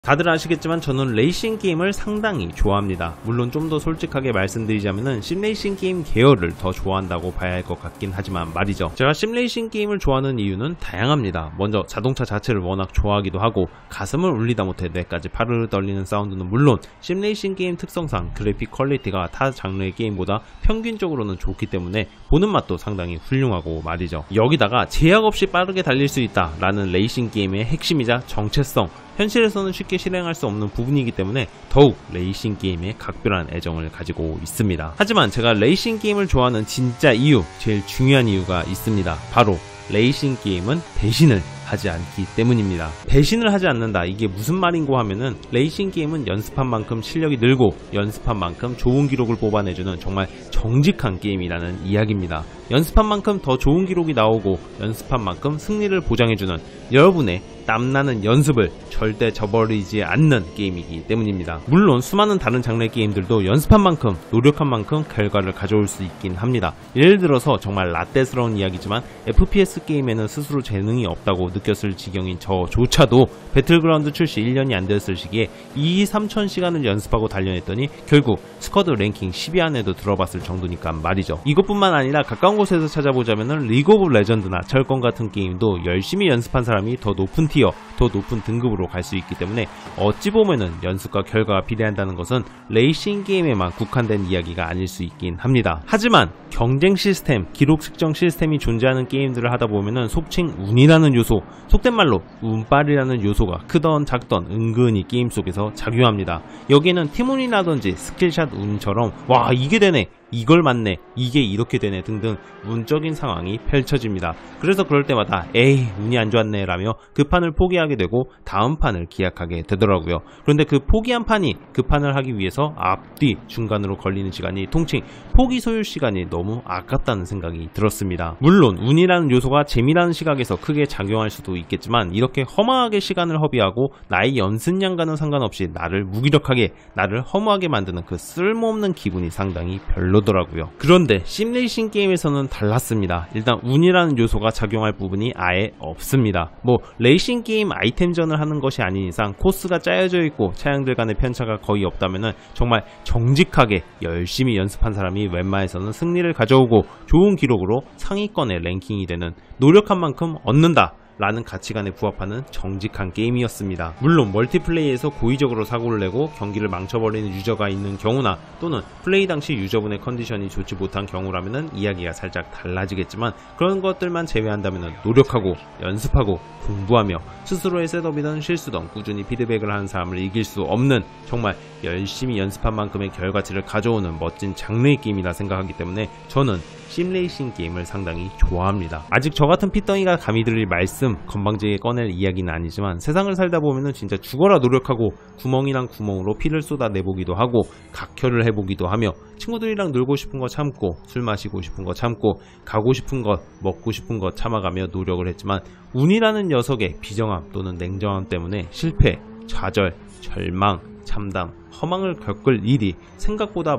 다들 아시겠지만 저는 레이싱 게임을 상당히 좋아합니다. 물론 좀 더 솔직하게 말씀드리자면은 심레이싱 게임 계열을 더 좋아한다고 봐야 할 것 같긴 하지만 말이죠. 제가 심레이싱 게임을 좋아하는 이유는 다양합니다. 먼저 자동차 자체를 워낙 좋아하기도 하고 가슴을 울리다 못해 뇌까지 파르르 떨리는 사운드는 물론 심레이싱 게임 특성상 그래픽 퀄리티가 타 장르의 게임보다 평균적으로는 좋기 때문에 보는 맛도 상당히 훌륭하고 말이죠. 여기다가 제약 없이 빠르게 달릴 수 있다 라는 레이싱 게임의 핵심이자 정체성, 현실에서는 쉽게 실행할 수 없는 부분이기 때문에 더욱 레이싱 게임에 각별한 애정을 가지고 있습니다. 하지만 제가 레이싱 게임을 좋아하는 진짜 이유, 제일 중요한 이유가 있습니다. 바로 레이싱 게임은 배신을 하지 않기 때문입니다. 배신을 하지 않는다, 이게 무슨 말인고 하면은 레이싱 게임은 연습한 만큼 실력이 늘고 연습한 만큼 좋은 기록을 뽑아내주는 정말 정직한 게임이라는 이야기입니다. 연습한 만큼 더 좋은 기록이 나오고 연습한 만큼 승리를 보장해주는 여러분의 땀나는 연습을 절대 저버리지 않는 게임이기 때문입니다. 물론 수많은 다른 장르의 게임들도 연습한 만큼 노력한 만큼 결과를 가져올 수 있긴 합니다. 예를 들어서 정말 라떼스러운 이야기지만 FPS 게임에는 스스로 재능이 없다고 느꼈을 지경인 저조차도 배틀그라운드 출시 1년이 안 되었을 시기에 2-3천 시간을 연습하고 단련했더니 결국 스쿼드 랭킹 10위 안에도 들어봤을 정도니까 말이죠. 이것뿐만 아니라 가까운 곳에서 찾아보자면 리그 오브 레전드나 철권 같은 게임도 열심히 연습한 사람이 더 높은 티어, 더 높은 등급으로 갈 수 있기 때문에 어찌 보면은 연습과 결과가 비례한다는 것은 레이싱 게임에만 국한된 이야기가 아닐 수 있긴 합니다. 하지만 경쟁 시스템, 기록 측정 시스템이 존재하는 게임들을 하다 보면은 속칭 운이라는 요소, 속된 말로 운빨이라는 요소가 크던 작던 은근히 게임 속에서 작용합니다. 여기에는 팀운이라든지 스킬샷 운처럼 와 이게 되네, 이걸 맞네, 이게 이렇게 되네 등등 운적인 상황이 펼쳐집니다. 그래서 그럴 때마다 에이 운이 안 좋았네 라며 그 판을 포기하게 되고 다음 판을 기약하게 되더라고요. 그런데 그 포기한 판이 그 판을 하기 위해서 앞뒤 중간으로 걸리는 시간이 통칭 포기 소요 시간이 너무 아깝다는 생각이 들었습니다. 물론 운이라는 요소가 재미라는 시각에서 크게 작용할 수도 있겠지만 이렇게 허망하게 시간을 허비하고 나의 연습량과는 상관없이 나를 무기력하게, 나를 허무하게 만드는 그 쓸모없는 기분이 상당히 별로더라고요. 그런데 심레이싱 게임에서는 달랐습니다. 일단 운이라는 요소가 작용할 부분이 아예 없습니다. 뭐 레이싱 게임 아이템전을 하는 것이 아닌 이상 코스가 짜여져 있고 차량들 간의 편차가 거의 없다면은 정말 정직하게 열심히 연습한 사람이 웬만해서는 승리를 가져오고 좋은 기록으로 상위권의 랭킹이 되는, 노력한 만큼 얻는다 라는 가치관에 부합하는 정직한 게임이었습니다. 물론 멀티플레이에서 고의적으로 사고를 내고 경기를 망쳐버리는 유저가 있는 경우나 또는 플레이 당시 유저분의 컨디션이 좋지 못한 경우라면 이야기가 살짝 달라지겠지만 그런 것들만 제외한다면 노력하고 연습하고 공부하며 스스로의 셋업이든 실수든 꾸준히 피드백을 하는 사람을 이길 수 없는, 정말 열심히 연습한 만큼의 결과치를 가져오는 멋진 장르의 게임이라 생각하기 때문에 저는 심레이싱 게임을 상당히 좋아합니다. 아직 저같은 핏덩이가 감히 들릴 말씀, 건방지게 꺼낼 이야기는 아니지만 세상을 살다 보면은 진짜 죽어라 노력하고 구멍이랑 구멍으로 피를 쏟아내보기도 하고 각혈을 해보기도 하며 친구들이랑 놀고 싶은 거 참고 술 마시고 싶은 거 참고 가고 싶은 것 먹고 싶은 것 참아가며 노력을 했지만 운이라는 녀석의 비정함 또는 냉정함 때문에 실패, 좌절, 절망, 참담, 허망을 겪을 일이 생각보다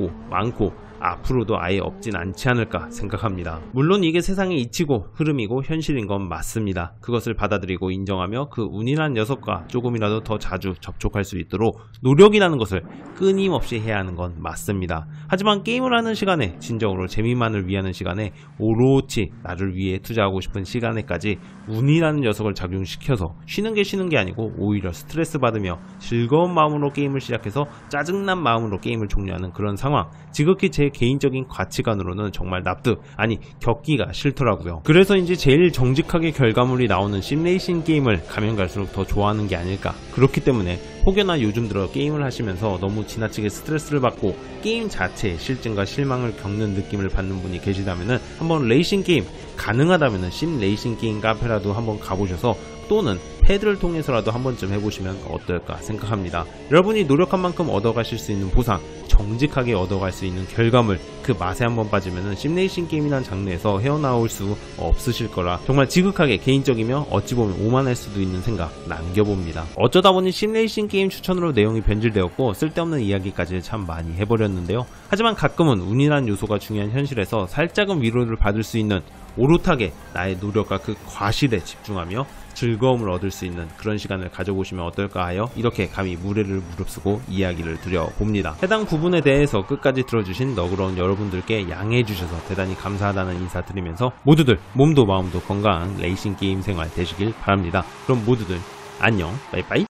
많고 앞으로도 아예 없진 않지 않을까 생각합니다. 물론 이게 세상의 이치고 흐름이고 현실인 건 맞습니다. 그것을 받아들이고 인정하며 그 운이란 녀석과 조금이라도 더 자주 접촉할 수 있도록 노력이라는 것을 끊임없이 해야 하는 건 맞습니다. 하지만 게임을 하는 시간에, 진정으로 재미만을 위하는 시간에, 오롯이 나를 위해 투자하고 싶은 시간에까지 운이라는 녀석을 작용시켜서 쉬는 게 아니고 오히려 스트레스 받으며 즐거운 마음으로 게임을 시작해서 짜증난 마음으로 게임을 종료하는 그런 상황, 지극히 제 개인적인 가치관으로는 정말 납득, 아니 겪기가 싫더라고요. 그래서인지 제일 정직하게 결과물이 나오는 심레이싱 게임을 가면 갈수록 더 좋아하는 게 아닐까. 그렇기 때문에 혹여나 요즘 들어 게임을 하시면서 너무 지나치게 스트레스를 받고 게임 자체에 실증과 실망을 겪는 느낌을 받는 분이 계시다면은 한번 레이싱 게임, 가능하다면은 심레이싱 게임 카페라도 한번 가보셔서 또는 패드를 통해서라도 한 번쯤 해보시면 어떨까 생각합니다. 여러분이 노력한 만큼 얻어가실 수 있는 보상, 정직하게 얻어갈 수 있는 결과물, 그 맛에 한번 빠지면은 심레이싱 게임이라는 장르에서 헤어나올 수 없으실 거라 정말 지극하게 개인적이며 어찌 보면 오만할 수도 있는 생각 남겨봅니다. 어쩌다 보니 심레이싱 게임 추천으로 내용이 변질되었고 쓸데없는 이야기까지 참 많이 해버렸는데요. 하지만 가끔은 운이라는 요소가 중요한 현실에서 살짝은 위로를 받을 수 있는, 오롯하게 나의 노력과 그 과실에 집중하며 즐거움을 얻을 수 있는 그런 시간을 가져보시면 어떨까 하여 이렇게 감히 무례를 무릅쓰고 이야기를 드려봅니다. 해당 부분에 대해서 끝까지 들어주신 너그러운 여러분들께 양해해주셔서 대단히 감사하다는 인사드리면서 모두들 몸도 마음도 건강한 레이싱 게임 생활 되시길 바랍니다. 그럼 모두들 안녕, 빠이빠이.